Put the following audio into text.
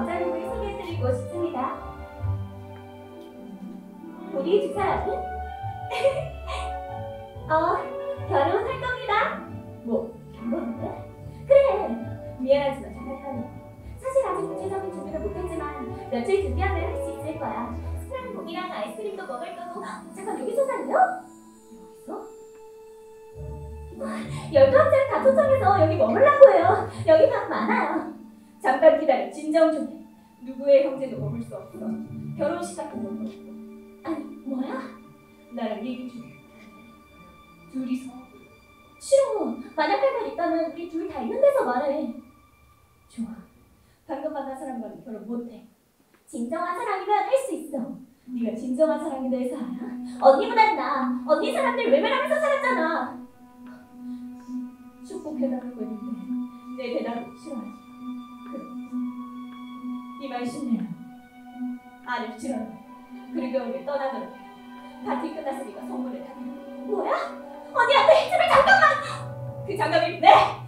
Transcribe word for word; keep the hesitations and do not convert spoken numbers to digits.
왕자님을 소개해드리고 싶습니다. 우리 두 사람은 어, 결혼할 겁니다. 뭐, 결혼을? 그래, 미안하지만 정말하네. 사실 아직 구체적인 준비를 못했지만 며칠 준비하면 할 수 있을 거야. 스프랑국이랑 아이스크림도 먹을 거고. 잠깐, 여기서 살려? 여기서? 열두 학생 다 초청해서 여기 머물라고 해요. 여기 방 많아요. 잠깐 기다려, 진정 좀 해. 누구의 형제도 머물 수 없어. 결혼식 같은 것도 없고. 아니, 뭐야? 나랑 얘기 중에 둘이서. 싫어. 만약 할 말 있다면 우리 둘 다 있는 데서 말해. 좋아. 방금 만난 사람과는 결혼 못해. 진정한 사랑이면 할 수 있어. 네가 진정한 사랑에 대해서 알아? 언니보단 나. 언니 사람들 외면하면서 살았잖아. 축복해달라고 했는데 내 대답을 싫어하지. 그래. 이말 신뢰야. 아니, 싫어요. 그리고 오늘 떠나도록 해. 파티 끝났으니까 선물을 다. 뭐야? 언니한테 제발 잠깐만! 그 장갑이 네!